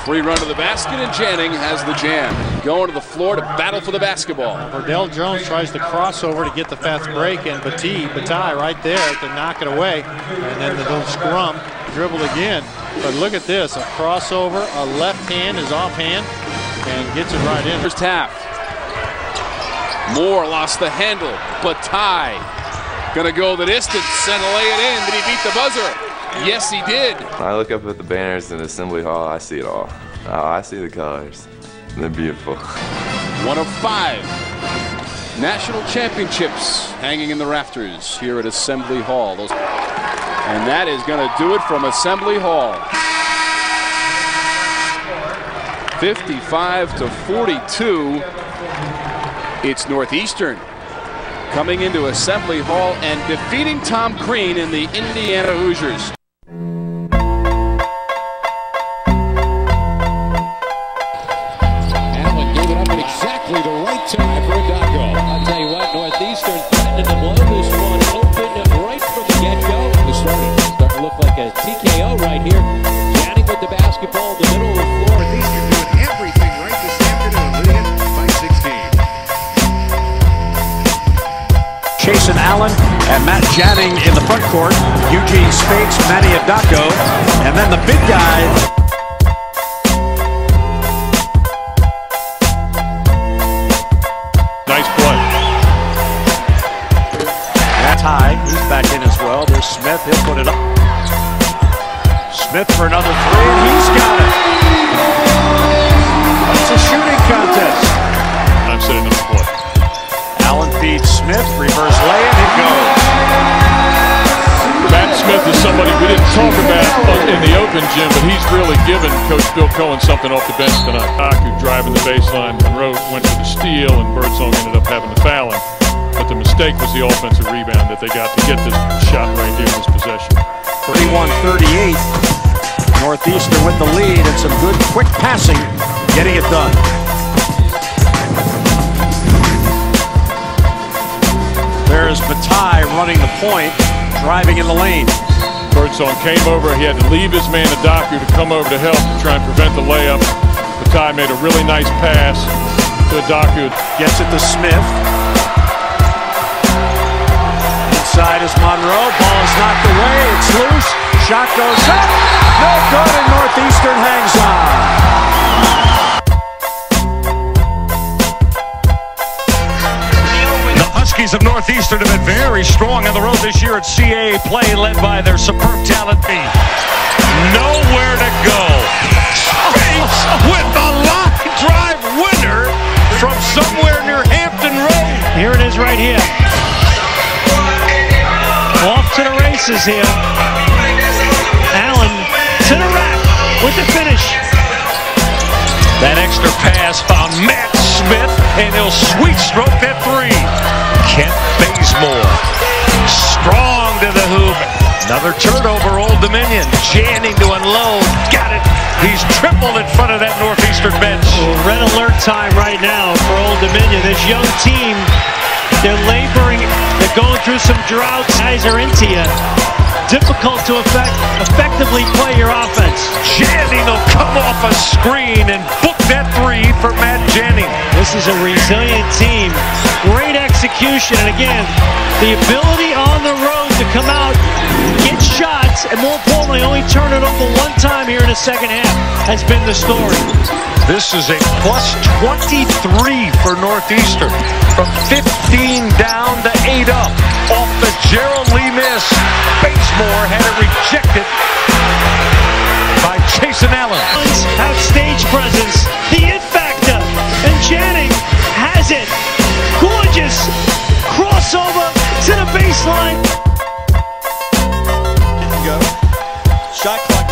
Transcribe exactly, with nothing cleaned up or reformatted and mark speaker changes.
Speaker 1: Free run to the basket, and Janning has the jam. Going to the floor to battle for the basketball.
Speaker 2: Verdell Jones tries to crossover to get the fast break, and Bati, Bati right there to knock it away. And then the little scrum, dribble again. But look at this, a crossover, a left hand is offhand, and gets it right in.
Speaker 1: Here's Taft. Moore lost the handle. Bati gonna go the distance and lay it in. Did he beat the buzzer? Yes, he did.
Speaker 3: When I look up at the banners in Assembly Hall, I see it all. Oh, I see the colors. They're beautiful.
Speaker 1: One of five national championships hanging in the rafters here at Assembly Hall. Those, and that is going to do it from Assembly Hall. fifty-five to forty-two. It's Northeastern coming into Assembly Hall and defeating Tom Crean in the Indiana Hoosiers.
Speaker 4: Exactly the right time for Adako. I'll tell you what, Northeastern threatening to blow this one open right from the get-go. It's starting, starting to look like a T K O right here. Janning with the basketball in the middle of the floor.
Speaker 5: Northeastern doing everything right this afternoon, leading it by sixteen.
Speaker 6: Jason Allen and Matt Janning in the front court. Eugene Spates, Manny Adako, and then the big guy.
Speaker 7: Nice play.
Speaker 6: That's high. He's back in as well. There's Smith. He'll put it up. Smith for another three, and he's got it. It's a shooting contest.
Speaker 7: I'm sitting on the floor.
Speaker 6: Allen feeds Smith. Reverse lay-in. It goes.
Speaker 7: Matt Smith is somebody we didn't talk about in the open gym, but he's really given Coach Bill Cohen something off the bench tonight. Aku driving the baseline. Monroe went for the steal, and Birdsong ended up having to foul him. But the mistake was the offensive rebound that they got to get this shot right here in this possession.
Speaker 6: thirty-one thirty-eight. Northeastern with the lead and some good quick passing, getting it done. There's Bati running the point, driving in the lane.
Speaker 7: Birdsong came over. He had to leave his man Adako to come over to help to try and prevent the layup. Bati made a really nice pass to Adako.
Speaker 6: Gets it to Smith. Inside is Monroe. Ball is knocked away. It's loose. Shot goes up. No good, and Northeastern hangs on.
Speaker 8: Huskies of Northeastern have been very strong on the road this year at C A A play, led by their superb talent. Nowhere to go. Spates with the line drive winner from somewhere near Hampton Road.
Speaker 2: Here it is right here. Off to the races here. Allen to the rack with the finish.
Speaker 8: That extra pass found Matt Smith, and he'll sweet stroke that three. Kent Bazemore, strong to the hoop. Another turnover, Old Dominion. Janning to unload, got it. He's tripled in front of that Northeastern bench.
Speaker 2: Well, red alert time right now for Old Dominion. This young team, they're laboring, they're going through some droughts. Guys are into you. Difficult to effect, effectively play your offense.
Speaker 8: Janning will come off a screen and book that three for Matt Janning.
Speaker 2: This is a resilient team. Great execution, and again, the ability on the road to come out, get shots, and more importantly, only turn it over one time here in the second half has been the story.
Speaker 8: This is a plus twenty-three for Northeastern. From fifteen down to eight up. Off the Gerald Lee miss. Bazemore had it rejected by Jason Allen.
Speaker 2: Have stage presence, the it factor, and Janning has it. Gorgeous crossover to the baseline.
Speaker 9: Go. Shot clock